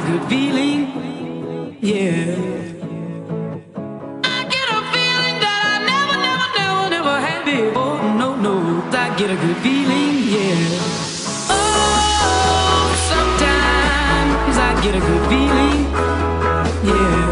good feeling, yeah. I get a feeling that I never had before. No, I get a good feeling, yeah. Oh, sometimes I get a good feeling, yeah.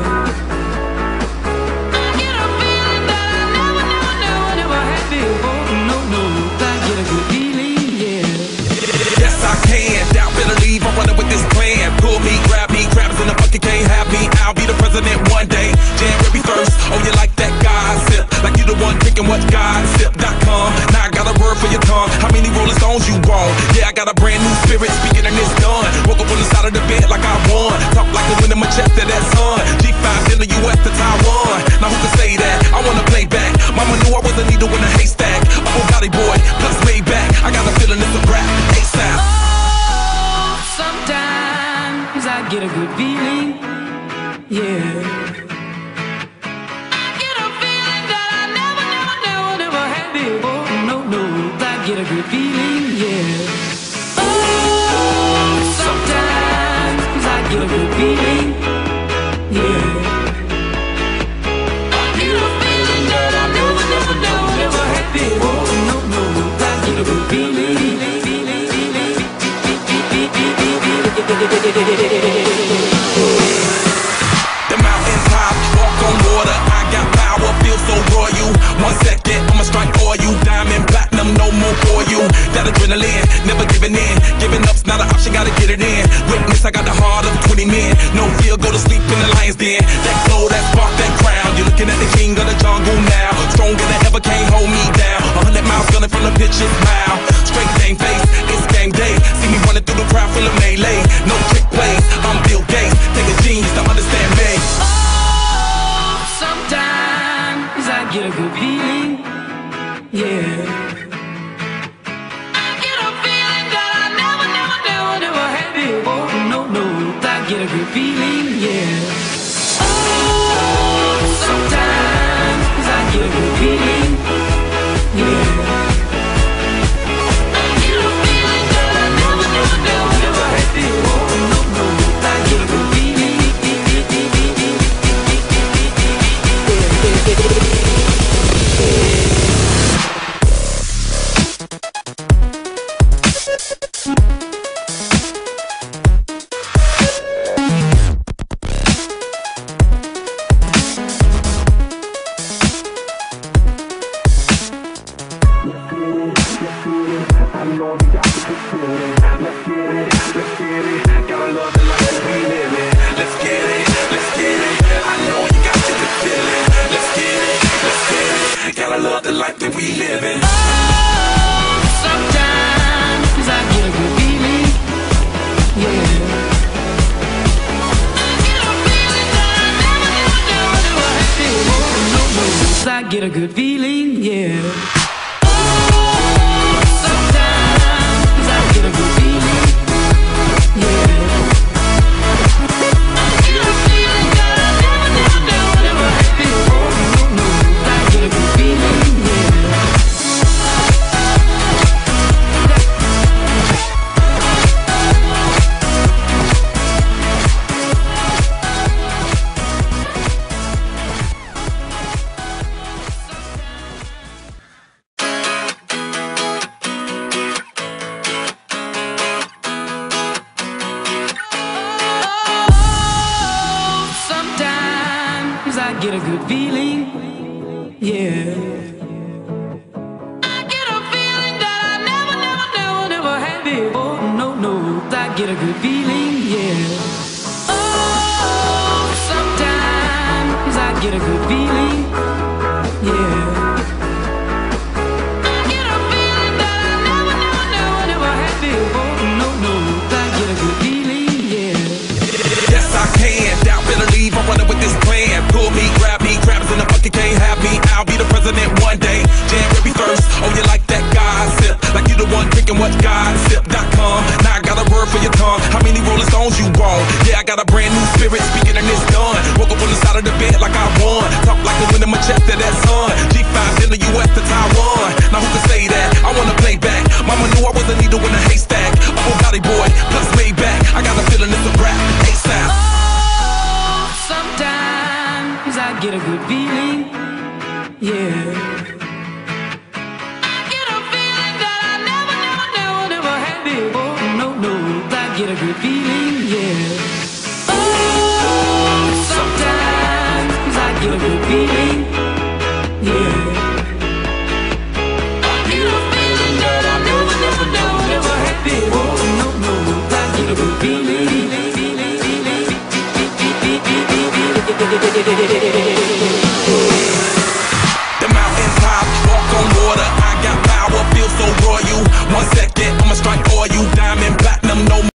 I get a feeling that I never had before. No, I get a good feeling, yeah. Yes, I can. Doubt, better leave. I'm running with this plan. Pull me, grab me, crabs in the bucket can't have me. I'll be the president one day. January 1st. Oh, you like that gossip? Like you the one drinking what gossip.com. Now I got a word for your tongue. How many Rolling Stones you want? Yeah, I got a brand new spirit speaking and it's done. Woke up on the side of the bed like I won. Talk like the wind in my chest to that sun. G5 in the US to Taiwan. Now who can say that? I wanna play back. Mama knew I was a needle in a haystack. A Bugatti boy, plus way back. I got a feeling it's a rap. ASAP. Oh, sometimes I get a good feeling, yeah. I get a feeling that I never had before. No, I get a good feeling, yeah. Oh, sometimes I get a good feeling, yeah. I get a feeling that I never had before. No, I get a good feeling. The mountain top, walk on water. I got power, feel so royal. 1 second, I'ma strike for you. Diamond, platinum, no more for you. That adrenaline, never giving in. Giving up's not an option, gotta get it in. Witness, I got the heart of 20 men. No fear, go to sleep in the lion's den. That glow, that spark, that crown. You're looking at the king of the jungle now. Stronger than ever, can't hold me down. 100 miles gunning from the pitcher's mouth. Straight game face, it's game day. See me running through the crowd full of melee. No trick plays, I'm Bill Gates. Take a genius to understand me. Oh, sometimes I get a good feeling, yeah. I get a feeling that I never had before. No, I get a good feeling, yeah. Oh, sometimes I get a good feeling, yeah. I get a feeling that I never had before. No, I get a good feeling. I get a good feeling, yeah. Oh, sometimes I get a good feeling, yeah. I get a feeling that I never had before. No, I get a good feeling, yeah. I get a good feeling, yeah. I get a feeling that I never had before. No, I get a good feeling, yeah. Oh, sometimes I get a good feeling, yeah. I get a feeling that I never had before. No, I get a good feeling, yeah. Yes, I can. Doubt, better leave. I'm running with this plan. Pull me, grab me, crabs in the bucket can't have me. I'll be the president one day. January 1st. Oh, you like that gossip? Like you the one drinking what gossip.com. Now I got a word for your tongue. How many Rolling Stones you want? Yeah, I got a brand new spirit speaking and it's done. Woke up on the side of the bed like I won. Talk like the wind in my chest to that sun. G5 in the US to Taiwan. Now who can say that? I wanna play back. Mama knew I was a needle in a haystack. A Bugatti boy, plus way back. I got a feeling it's a rap. ASAP. get a good feeling, yeah. I get a feeling that I never, never, never, never had before. No, no, I get a good feeling, yeah. Oh, sometimes I get a good feeling, yeah. I get a feeling that I never, never, never, never had before. No, no, I get a good feeling.